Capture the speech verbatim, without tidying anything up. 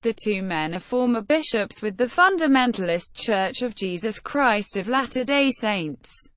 The two men are former bishops with the Fundamentalist Church of Jesus Christ of Latter-day Saints.